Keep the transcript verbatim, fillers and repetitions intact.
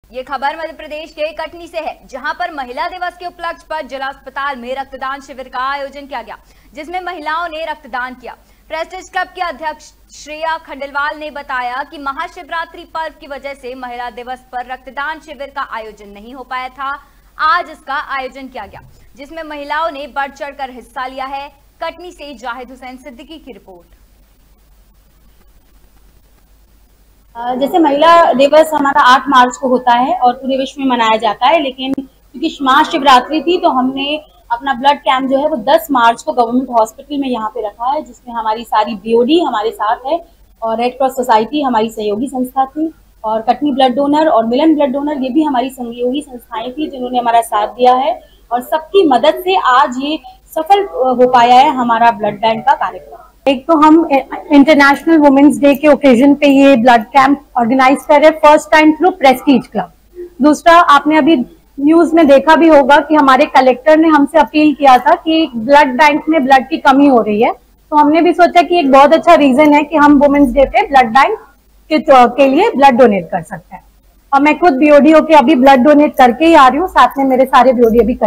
ये खबर मध्य प्रदेश के कटनी से है, जहां पर महिला दिवस के उपलक्ष्य पर जिला अस्पताल में रक्तदान शिविर का आयोजन किया गया, जिसमें महिलाओं ने रक्तदान किया। प्रेस्टीज क्लब के अध्यक्ष श्रेया खंडेलवाल ने बताया कि महाशिवरात्रि पर्व की वजह से महिला दिवस पर रक्तदान शिविर का आयोजन नहीं हो पाया था। आज इसका आयोजन किया गया, जिसमें महिलाओं ने बढ़ चढ़कर हिस्सा लिया है। कटनी से जाहिद हुसैन सिद्दीकी की रिपोर्ट। जैसे महिला दिवस हमारा आठ मार्च को होता है और पूरे विश्व में मनाया जाता है, लेकिन क्योंकि महाशिवरात्रि थी तो हमने अपना ब्लड कैंप जो है वो दस मार्च को गवर्नमेंट हॉस्पिटल में यहाँ पे रखा है, जिसमें हमारी सारी बीओडी हमारे साथ है और रेड क्रॉस सोसाइटी हमारी सहयोगी संस्था थी और कटनी ब्लड डोनर और मिलन ब्लड डोनर ये भी हमारी सहयोगी संस्थाएं थी जिन्होंने हमारा साथ दिया है और सबकी मदद से आज ये सफल हो पाया है हमारा ब्लड बैंक का कार्यक्रम। एक तो हम इंटरनेशनल वुमेन्स डे के ओकेजन पे ये ब्लड कैंप ऑर्गेनाइज कर रहे हैं first time through Prestige Club. दूसरा, आपने अभी न्यूज में देखा भी होगा कि हमारे कलेक्टर ने हमसे अपील किया था कि ब्लड बैंक में ब्लड की कमी हो रही है, तो हमने भी सोचा कि एक बहुत अच्छा रीजन है कि हम वुमेन्स डे पे ब्लड बैंक के, के लिए ब्लड डोनेट कर सकते हैं। और मैं खुद बीओडी होके अभी ब्लड डोनेट करके ही आ रही हूँ, साथ में मेरे सारे बीओडी अभी